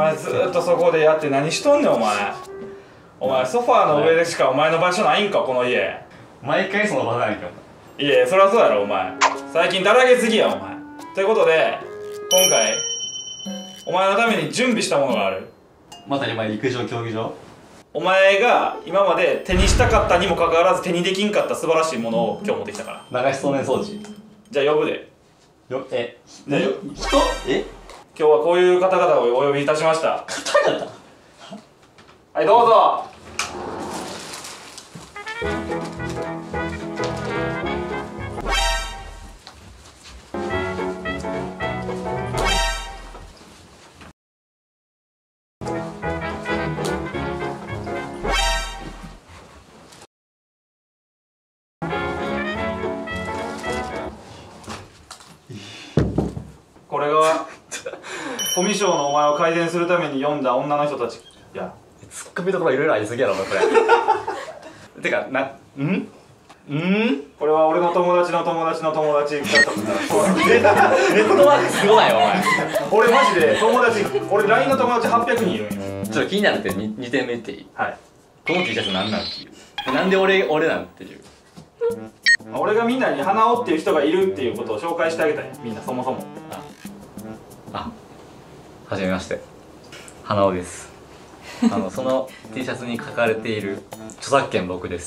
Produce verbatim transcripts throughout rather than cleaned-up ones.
前ずーっとそこでやって何しとんねんお前。お前ソファーの上でしかお前の場所ないんかこの家。 毎回その場なんやけど。 いやそりゃそうやろお前。最近だらけすぎやお前。ということで今回お前のために準備したものがある。 また今陸上競技場。 お前が今まで手にしたかったにもかかわらず手にできんかった素晴らしいものを今日持ってきたから。 流しそうめん装置。 じゃあ呼ぶで。 よえね人え今日はこういう方々をお呼びいたしました。 方々。 はいどうぞ。これがコミュ障のお前を改善するために読んだ女の人たち。いやツッコミどころいろいろありすぎやろこれ。てかなんんんこれは俺の友達の友達の友達だったんだ。 ネットワークすごないお前。 俺マジで友達俺 ライン の友達はっぴゃくにんいるんよ。 ちょっと気になるって に, にてんめ言っていい？ はい。 この T シャツなんなんっていう。なんで俺俺なんっていう。 俺がみんなに花尾っていう人がいるっていうことを紹介してあげたい。みんなそもそも。 ああはじめまして、花尾です。あのその T シャツに書かれている著作権僕です。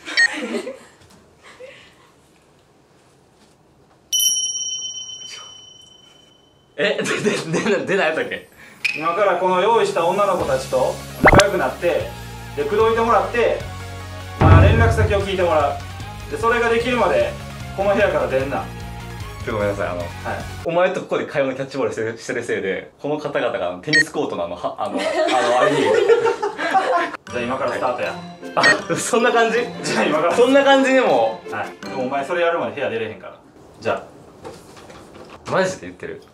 えででで出ないやったっけ。 今からこの用意した女の子たちと仲良くなってで口説いてもらって、まあ、連絡先を聞いてもらう。でそれができるまでこの部屋から出んな。 ごめんなさい、あの、はい、お前とここで会話のキャッチボールしてるしてるせいでこの方々がテニスコートのあのはあのあのあれにじゃあ今からスタートや。 あそんな感じ。 じゃあ今からそんな感じでも。 はい。でもお前それやるまで部屋出れへんから。じゃあマジで言ってる。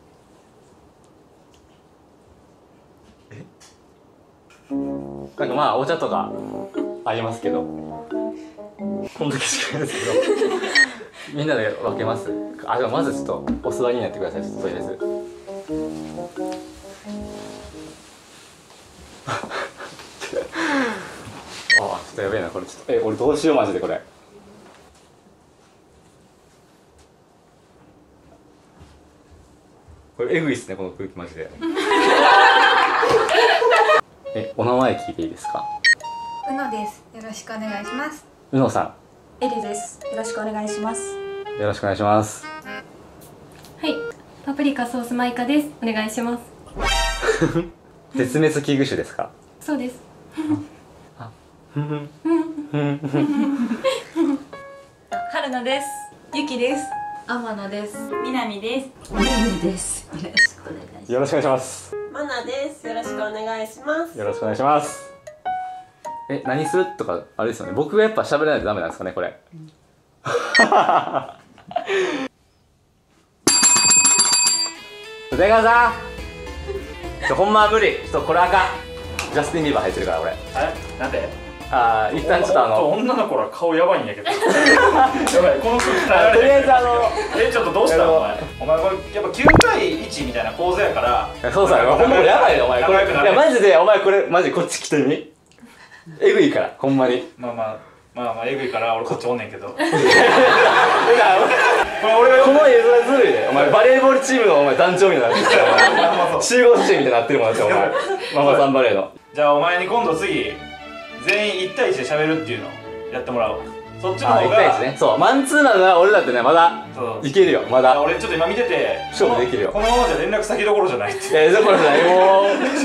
えなんかまあお茶とかありますけどこの時しかないですけどみんなで分けます。あ、でもまずちょっとお座りになってください。ちょっととりあえずあちょっとやべえなこれ。ちょっとえ俺どうしようマジでこれ。これエグいっすねこの空気マジで。えお名前聞いていいですか？ うのです。よろしくお願いします。 うのさん。エリです。よろしくお願いします。 よろしくお願いします。 はい、パプリカソースマイカです。お願いします。 絶滅危惧種ですか？ そうです。 あ、 はるなです。ゆきです。 天野です。 みなみです。 ねねです。よろしくお願いします。 よろしくお願いします。 まなです。よろしくお願いします。 よろしくお願いします。え、何するとかあれですよね。僕がやっぱ喋らないとダメなんですかねこれ。宇田川さん、ちょほんまは無理。ちょっとこれあかん。ジャスティン・ビーバー入ってるから俺。 えなんで？ ああ一旦ちょっとあの女の子ら顔やばいんやけど。やばいこの空気耐えられへん。 とりあえずあのえちょっとどうしたお前。お前これやっぱきゅうたいいちみたいな構図やから。 そうさ、ほんまこれやばいよお前これ。いやマジでお前これマジこっち来てみ。えぐいからほんまに。 まあまあまあまあえぐいから俺こっちおんねんけど。これ俺がこの絵面ずるいで。お前バレーボールチームのお前団長みたいになってるから。集合写真みたいになってるもんですよお前。ママさんバレーの。 じゃあお前に今度次全員いち対いちで喋るっていうのをやってもらおう。そっちの方がいち対いちね。そうマンツーなのは俺だってねまだいけるよまだ。 俺ちょっと今見てて勝負できるよ。 このままじゃ連絡先どころじゃないって。 えどころじゃないもう。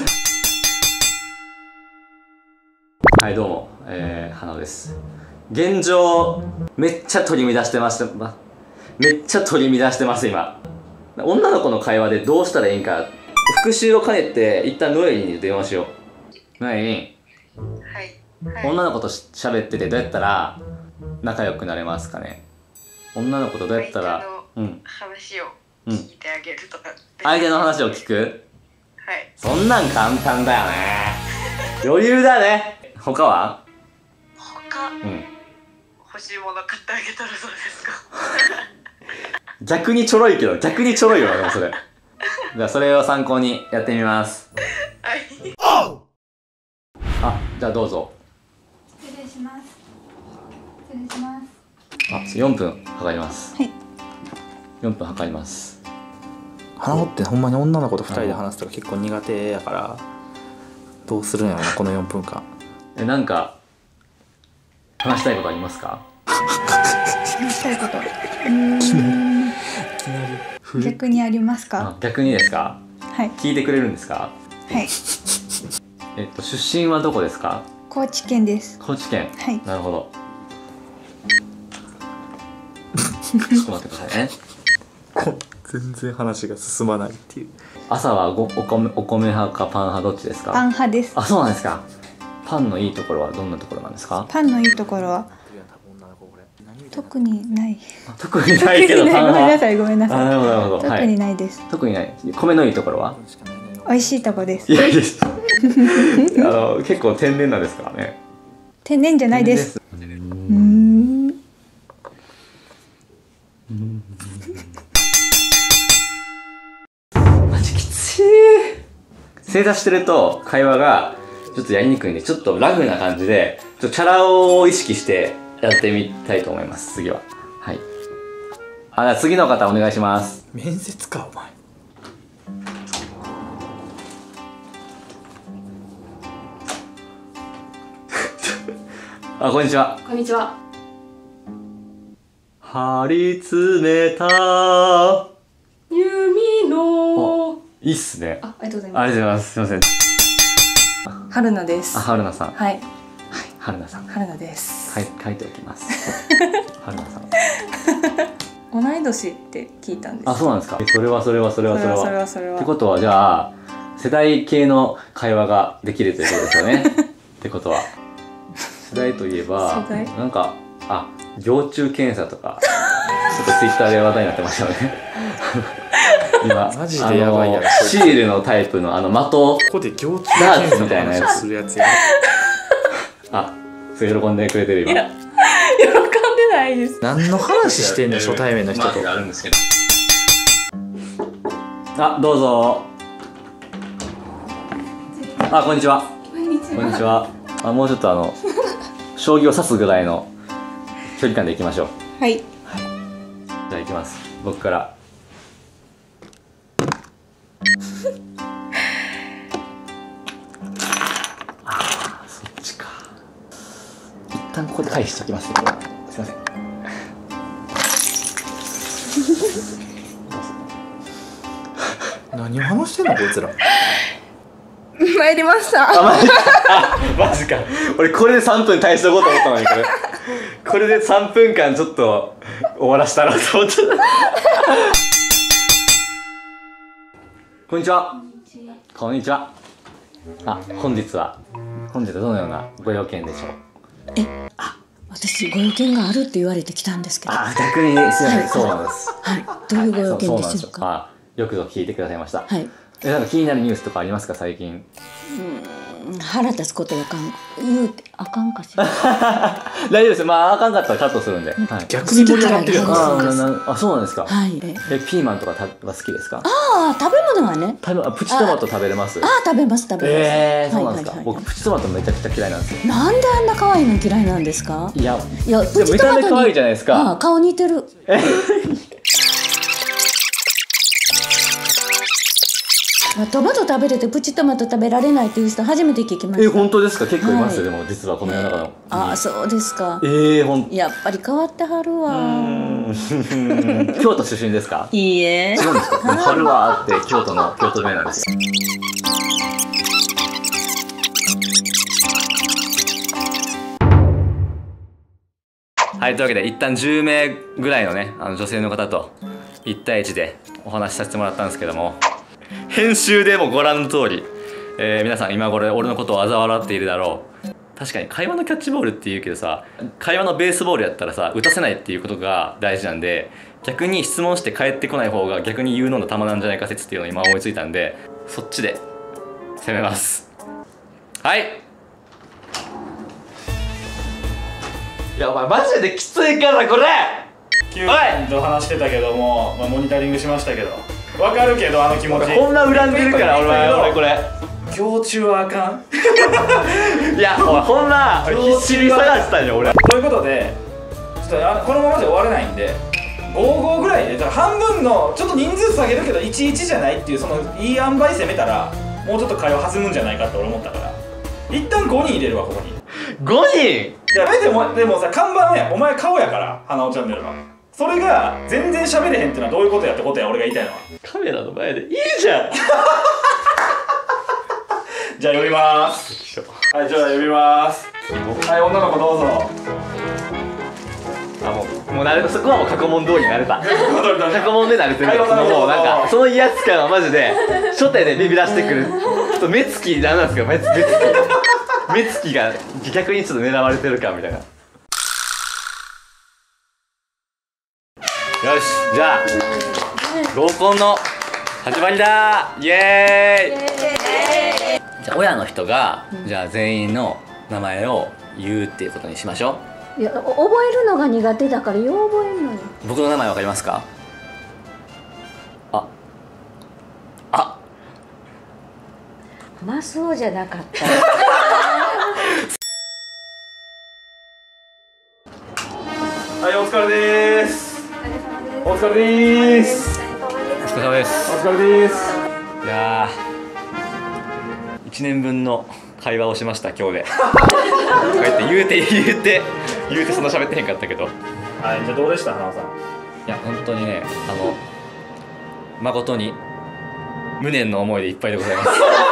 はいどうも、えー、花尾です。現状めっちゃ取り乱してまして、ま、めっちゃ取り乱してます今。女の子の会話でどうしたらいいんか復習を兼ねて一旦ノエリーに電話しよう。ノエリー、はい、女の子としゃべっててどうやったら仲良くなれますかね。女の子とどうやったらうん話を聞いてあげるとか、うん、 相手の話を聞く。 はい。 そんなん簡単だよね。余裕だね。他は？ 他、うん、欲しいもの買ってあげたらどうですか？ 逆にちょろいけど逆にちょろいよなそれ。 じゃあそれを参考にやってみます。 はい。 あ、じゃあどうぞ。 失礼します。失礼します。 あ、よんぷん測ります。 はい。 よんぷん測ります。 花穂ってほんまに女の子とふたりで話すとか結構苦手やから、どうするんやろなこのよんぷんかん。 え、なんか話したいことありますか？ 話したいこと。うーん。逆にありますか？ あ、逆にですか？ はい。 聞いてくれるんですか？ はい。 えっと出身はどこですか？ 高知県です。 高知県。 はい。 なるほど。ちょっと待ってくださいね。 全然話が進まないっていう。 朝はごお米お米派かパン派どっちですか？ パン派です。 あ、そうなんですか。パンのいいところはどんなところなんですか？ パンのいいところは特にない。 特にないけどパン派。 ごめんなさいごめんなさい。 あ、なるほどなるほど。 特にないです。 はい、特にない。米のいいところは？ 美味しいとこです。 いやいやあの結構天然なんですからね。 天然じゃないです。うーん。 マジきつい。正座してると会話がちょっとやりにくいんで、ちょっとラフな感じでちょっとチャラを意識してやってみたいと思います。次は。はい。あ、じゃあ次の方お願いします。 面接かお前。 あ、こんにちは。 こんにちは。 張り詰めた弓の。 いいっすね。 あ、ありがとうございます。 ありがとうございます。すいません。 春菜ですあ、。春菜さん。 はい。 春菜さん。 春菜です。 はい、書いておきます。春菜さん。 同い年って聞いたんです。 あ、そうなんですか。それはそれはそれはそれは。 それはそれは。 ってことはじゃあ世代系の会話ができるということですよね。ってことは世代といえば世代なんかあ蟯虫検査とかちょっとツイッターで話題になってましたよね。今マジでやばいやろあのシールのタイプのあの的ここで行中ダーツ検査のみたいなやつ話するやつや。 あ、それ喜んでくれてる今。 喜んでないです。 何の話してんの初対面の人と。 マークがあるんですけど。あ、どうぞ。あ、こんにちは。 こんにちは。 こんにちは。あ、もうちょっとあの将棋を指すぐらいの距離感でいきましょう。 はい。 じゃあいきます。僕から。ああ、そっちか。一旦ここで返しておきますけど。すいません。 何を話してんのこいつら。 参りました。 あ、マジか。あ、マジか。俺これでさんぷん返しとこうと思ったのに、これ。これでさんぷんかんちょっと終わらしたらと思って。こんにちは。こんにちは。あ、本日は本日はどのようなご用件でしょう。 え、あ、私ご用件があるって言われてきたんですけど。 あ、逆にすいません、そうなんです。 はい、どういうご用件でしょうか。 あ、よくぞ聞いてくださいました。 はい。 え、なんか気になるニュースとかありますか最近。 うん、腹立つことやかん言うてあかんかしら。 大丈夫です。まああかんかったらカットするんで。はい。 逆に盛り上がってるやん。 あー、ななあ、そうなんですか。 はい。え、 え、ピーマンとかたは好きですか。 ああ、食べ物はね。 食べあプチトマト食べれます。 ああ、食べます食べます。 えー、そうなんですか。 はいはいはい僕プチトマトめちゃくちゃ嫌いなんですよ。 なんであんな可愛いの嫌いなんですか。 いや、 いや、 でも見た目可愛いじゃないですか。 ああ、顔似てる。トマト食べれてプチトマト食べられないっていう人初めて聞きました。 え、本当ですか。結構いますよ。 はいでも実はこの世の中の。 ああ、そうですか。 えー、ほん。 やっぱり変わってはるわ。 京都出身ですか。 いいえ。 違うんですか。春はあって京都の京都弁なんですよ。はい、というわけで一旦じゅうめいぐらいのね、あの女性の方といち対いちでお話しさせてもらったんですけども、編集でもご覧の通り、えー、皆さん今頃俺のことを嘲笑っているだろう。確かに会話のキャッチボールって言うけどさ、会話のベースボールやったらさ打たせないっていうことが大事なんで、逆に質問して返ってこない方が逆に有能な球なんじゃないか説っていうのを今思いついたんで、そっちで攻めます。はい。いやお前マジできついからこれ。 きゅうふんと話してたけども、まあ、モニタリングしましたけどわかるけどあの気持ちほんま恨んでるから俺俺これ行中はあかんいやお前ほんま必死に探したんよ俺。 ということでちょっとあこのままじゃ終われないんでごじゅうごぐらいでだから半分のちょっと人数下げるけどいちいちじゃないっていうそのいい塩梅攻めたらもうちょっと会話弾むんじゃないかって俺思ったから一旦ごにん入れるわここにごにん。 いやでもでもさ看板やお前顔やから花尾チャンネルのそれが全然喋れへんってのはどういうことやってことや俺が言いたいのはカメラの前でいいじゃんじゃあ呼びまーすはいじゃあ呼びまーすはい女の子どうぞあもうもう慣れたそこはもう過去問通りに慣れた過去過問で慣れてるからそのもうなんかその威圧感はマジで初手でビビらしてくるちょっと目つきなんなんですか目つき目つきが逆にちょっと狙われてるかみたいな。よしじゃあ合コンの始まりだーイエーイじゃあ親の人が、うん、じゃあ全員の名前を言うっていうことにしましょいや覚えるのが苦手だからよう覚えるのよ。 う。僕の名前わかりますか？ああまあそうじゃなかったはいお疲れでーすお疲れでーすお疲れ様ですお疲れでーすいやーいちねんぶんの会話をしました今日でこうやって言うて言うて言うてそんな喋ってへんかったけどはいじゃあどうでした花尾さんいや本当にねあの誠に無念の思いでいっぱいでございます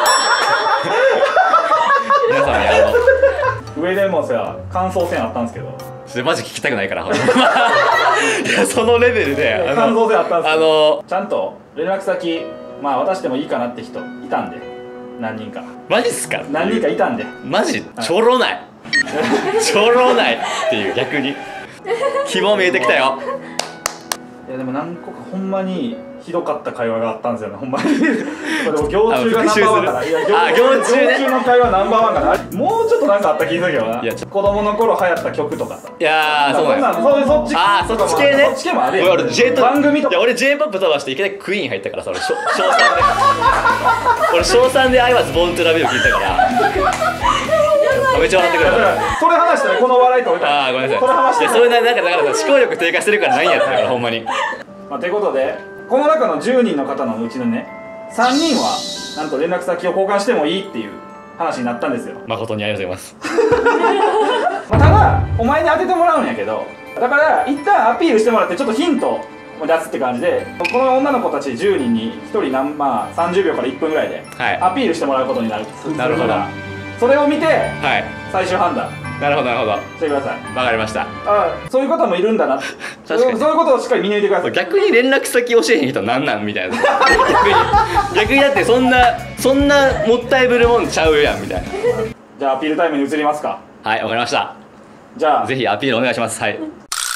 皆様にあの上でもさ感想戦あったんですけどそれマジ聞きたくないからいやそのレベルであ感想戦あったんですけどあのちゃんと連絡先まあ渡してもいいかなって人いたんで何人かマジっすか何人かいたんでマジちょろないちょろないっていう逆に希望見えてきたよ。 いやでも何個かほんまにひどかった会話があったんですよねほんまにこれも行中がナンバーワンかないやあ行中ね行中の会話ナンバーワンかなもうちょっとなんかあった気がするけどないや子供の頃流行った曲とかさいやーそうなんですそうそっちあーそっち系ねそっち系もあるやん俺 J と番組とかいや俺 J ポップ飛ばしていきなりクイーン入ったからさ俺小小さんで俺小さんで「アイワズボーントゥラビ」を聞いたからめっちゃ笑ってくれたからそれ話したらこの笑い取れたああごめんなさいそれ話したいやそれななんかだからさ思考力低下してるからないんやったからほんまにまあということでこの中のじゅうにんの方のうちのねさんにんはなんと連絡先を交換してもいいっていう話になったんですよ誠にありがとうございますまあただお前に当ててもらうんやけどだから一旦アピールしてもらってちょっとヒントを出すって感じでこの女の子たちじゅうにんにひとり何、まあ、さんじゅうびょうからいっぷんぐらいではいアピールしてもらうことになるなるほどそれを見てはい最終判断なるほどなるほどしてください。 わかりました。 あそういう方もいるんだな確かにそういうことをしっかり見抜いてください。 逆に連絡先教えへん人なんなんみたいな逆に逆にだってそんなそんなもったいぶるもんちゃうやんみたいなじゃあアピールタイムに移りますか。 はいわかりました。 じゃあぜひアピールお願いします。はい、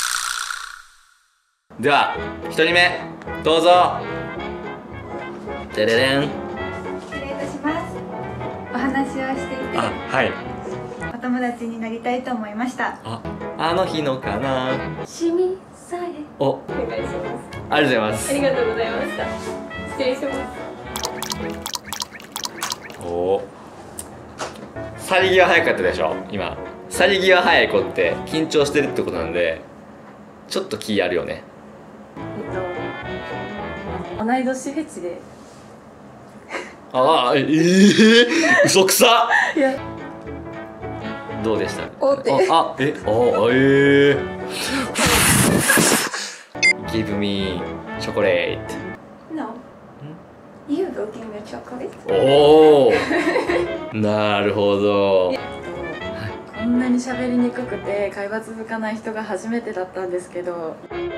ではひとりめどうぞ。てれれん。 失礼いたします。お話をしていてあはいお友達になりたいと思いました。 ああの日のかなしみさえおお願いします。 ありがとうございますありがとうございました。失礼します。 おお去り際早かったでしょ今。去り際早い子って緊張してるってことなんでちょっと気あるよね。 えっと同い年フェチでああええー、嘘くさいやどうでしたおってあえあええー、Give me chocolate No. You will give me chocolate. おおなるほど。 こんなに喋りにくくて会話続かない人が初めてだったんですけど、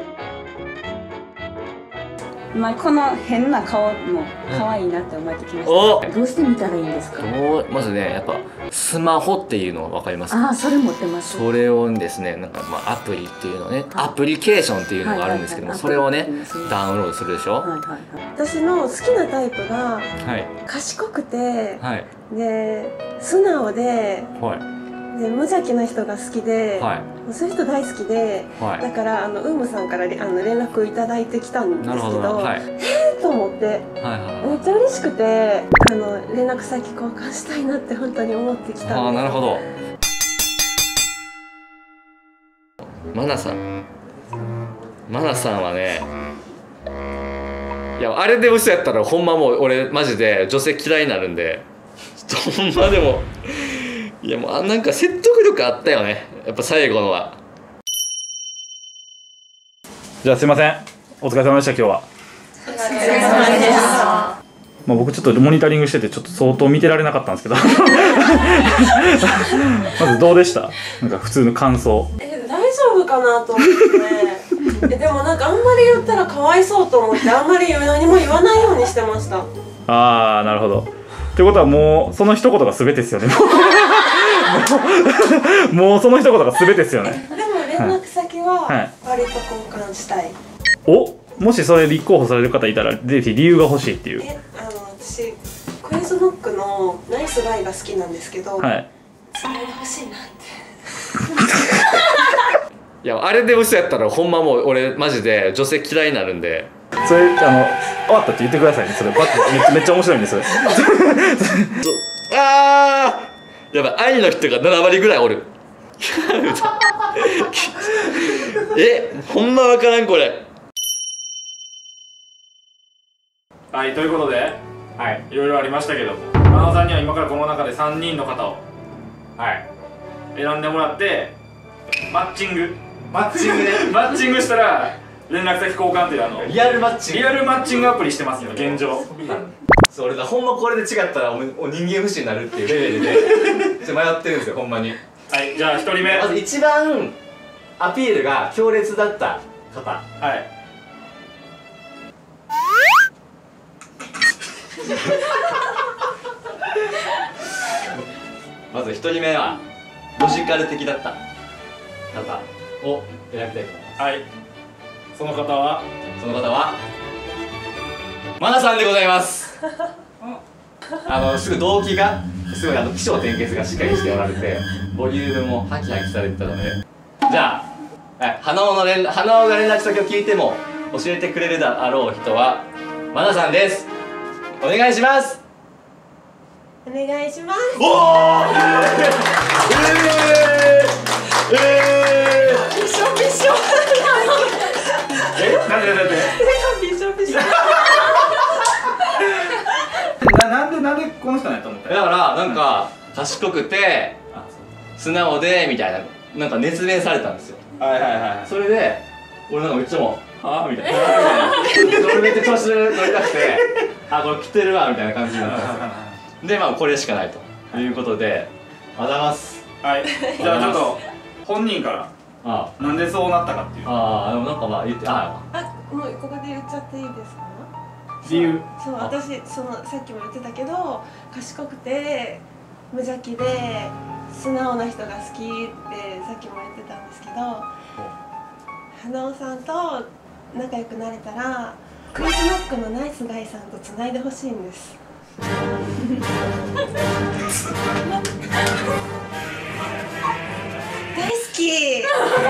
まあこの変な顔も可愛いなって思えてきました。 おどうして見たらいいんですか。 どうまずねやっぱスマホっていうの分かりますか。 ああ、それ持ってます。 それをですねなんかまあアプリっていうのねアプリケーションっていうのがあるんですけどもそれをねダウンロードするでしょ。 はいはいはい。 私の好きなタイプがはい賢くて、 はいで素直で、 はいで無邪気な人が好きで、 はいそういう人大好きで、 はいだからあのウームさんからあの連絡をいただいてきたんですけなるほど、 どはいえーと思って、 はいはいめっちゃ嬉しくて、あの連絡先交換したいなって本当に思ってきたんです。 ああ、なるほど。マナさんマナさんはね、いやあれで嘘やったらほんまもう俺マジで女性嫌いになるんで、ちょっとほんまでもいやもうあなんか説得力あったよね、やっぱ最後のは。 じゃあすいません、お疲れ様でした今日は。 お疲れ様でした。 まあ僕ちょっとモニタリングしててちょっと相当見てられなかったんですけどまずどうでした？なんか普通の感想。 え、大丈夫かなと思ってね。え、でもなんかあんまり言ったらかわいそうと思ってあんまり何も言わないようにしてました。 ああ、なるほど。ってことはもうその一言が全てですよね。もうもうその一言が全てですよね。 でも連絡先は割と交換したい。 お、もしそれ立候補される方いたらぜひ理由が欲しいっていう。 え、あの私クイズノックのナイスガイが好きなんですけど、 はい。 それが欲しいなって。 いやあれで嘘やったらほんまもう俺マジで女性嫌いになるんで。 それあの終わったって言ってくださいね。それバッめっちゃめっちゃ面白いんですよ。 あーやばい、愛の人がななわりぐらいおる。え、ほんまわからんこれ。 はい、ということで、はい、いろいろありましたけども、真野さんには今からこの中でさんにんの方を、はい、選んでもらってマッチングマッチングでマッチングしたら連絡先交換っていうあのリアルマッチングリアルマッチングアプリしてますよ現状。 そう俺だほんまこれで違ったらおお人間不信になるっていうレベルでちょっと迷ってるんですよほんまに。 はい、じゃあひとりめ、 まず一番アピールが強烈だった方。 はいまずひとりめはロジカル的だった方を選びたいと思います。 はい、その方はその方はマナさんでございます。あのすぐ動機がすごいあの起承転結がしっかりしておられてボリュームもハキハキされてたので、じゃあ、はい、花尾の連花尾が連絡先を聞いても教えてくれるであろう人はマナさんです。お願いします。 お願いします。 おお。えー、えー、 びしょびしょ。 え、なんでなんでなんでびしょびしょ。 ななんでなんでこの人なんやと思った。 だからなんか賢くて素直でみたいななんか熱弁されたんですよ。 はいはいはい。 それで俺なんかめっちゃもうああみたいな俺めっちゃ調子乗りたくてあこれ来てるわみたいな感じになったんですよ。でまあこれしかないということでありがとうございます。 はい、じゃあちょっと本人からあなんでそうなったかっていう。 ああでもなんかまあ言ってああ、もうここで言っちゃっていいですか？ 理由。 そう、私そのさっきも言ってたけど賢くて無邪気で素直な人が好きってさっきも言ってたんですけど、花尾さんと仲良くなれたらクイズノックのナイスガイさんとつないでほしいんです。大好き。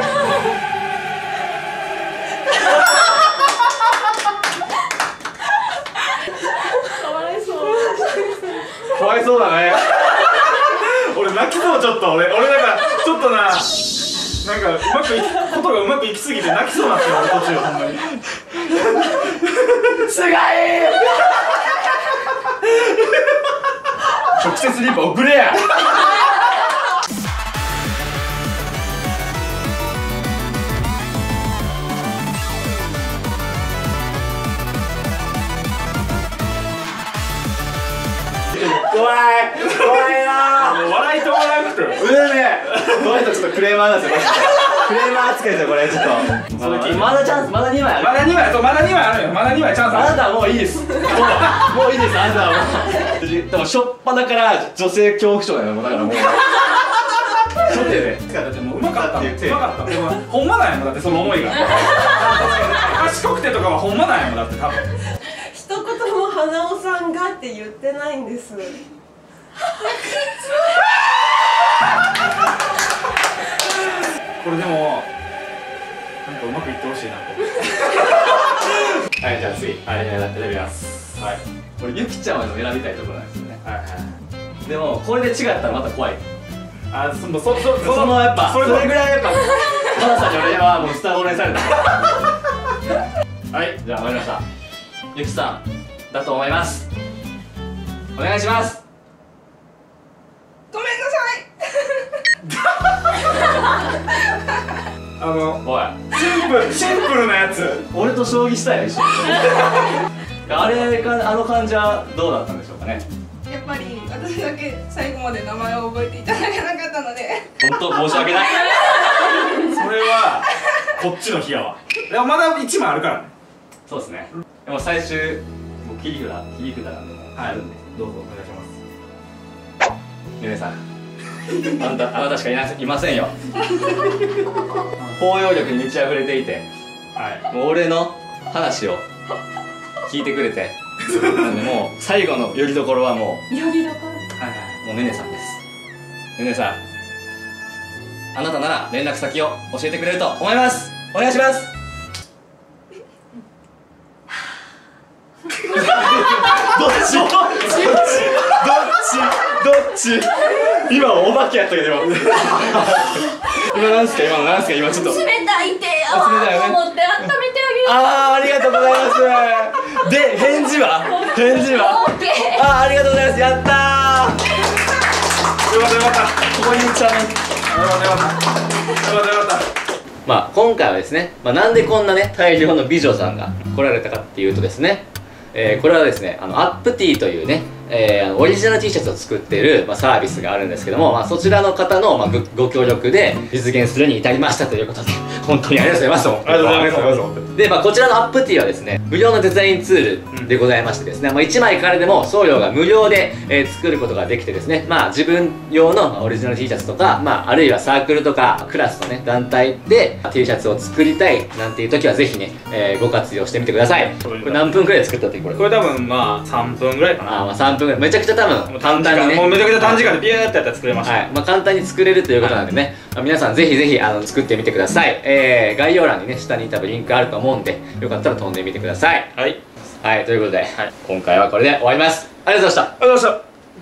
かわいそう。 かわいそうだね。俺泣きそうちょっと俺俺なんかちょっとななんかうまくいことがうまくいきすぎて泣きそうになってる俺途中ほんまに。すごい。直接リップ送れや。 怖い怖いなもう笑い止まらなくて。 うねこの人ちょっとクレーマーなんですよクレーマー扱いですよこれちょっとそれ聞いてまだチャンスまだにまいあるまだにまいそうまだにまいあるよまだにまいチャンスある。 あなたはもういいですもうもういいですあなたはもうでもしょっぱだから女性恐怖症だよもうだからもう初手でだってもううまかったうまかったでもほんまなんやもんだってその思いが賢くてとかはほんまなんやもんだって多分一言も花尾さんがって言ってないんです。 これでもなんかうまくいってほしいなと。 はい、じゃあ次、はい、やってみます。はい。俺、ゆきちゃんは選びたいところなんですよね。はいはい。でも、これで違ったらまた怖い。 あ、その、そ、そ、 そのやっぱ、それぐらいやっぱ、マナさんに俺はもうスターゴレンされた。はい、じゃあ、終わりました。ゆきさん、だと思います。お願いします。 ごめんなさい。 あの、 おい、 シンプル、シンプルなやつ。 俺と将棋したよ、一緒に。あれか、あの感じはどうだったんでしょうかね。 やっぱり私だけ最後まで名前を覚えていただけなかったので本当申し訳ない。 それはこっちの日やわ。でもまだいちまいあるからね。 そうですね。でも最終もう切り札切り札なんでもうはい、 るんで、 どうぞお願いします。 ゆめさん、あなたあなたしかいないいませんよ。包容力に満ち溢れていて、 はい、 もう俺の話を聞いてくれて、なんでもう最後のよりどころはもうよりどころ。 はいはい、もうねねさんです。ねねさん、あなたなら連絡先を教えてくれると思います。お願いします。どっちどっちどっちどっち今はお化けやったけど今なんすか今のなんすか今ちょっと冷たいってあ冷たいよね思って温めてあげる。 あーありがとうございます。で返事は返事はオッケー。 あーありがとうございます。やったー。 よかったよかった。 ここに行っちゃうね。 よかったよかったよかったよかった。 まあ今回はですね、まあ、なんでこんなね大量の美女さんが来られたかっていうとですね、えー、これはですね、あのアップティーというね、えー、あのオリジナル T シャツを作っている、まあ、サービスがあるんですけども、まあ、そちらの方の、まあ、ご, ご協力で実現するに至りましたということで、本当にありがとうございます。 ありがとうございます。 で、まあ、こちらのアップティーはですね、無料のデザインツールでございましてですね、まあ、いちまいからでも送料が無料で、えー、作ることができてですね、まあ、自分用の、まあ、オリジナル T シャツとか、まあ、あるいはサークルとかクラスのね団体で T シャツを作りたいなんていう時はぜひね、えー、ご活用してみてください。これ何分くらい作ったってこれこれ多分まあさんぷんぐらいかな。 あー、まあさんぷんぐらい、めちゃくちゃ多分簡単にね、 もうめちゃくちゃ短時間でピューってやったら作れました。 はい、まあ、簡単に作れるということなんでね、まあ、皆さんぜひぜひあの作ってみてください。えー、概要欄にね下に多分リンクあると思うんで、よかったら飛んでみてください。 はい、 はい、ということで、 はい、 今回はこれで終わります。ありがとうございました。 ありがとうございました。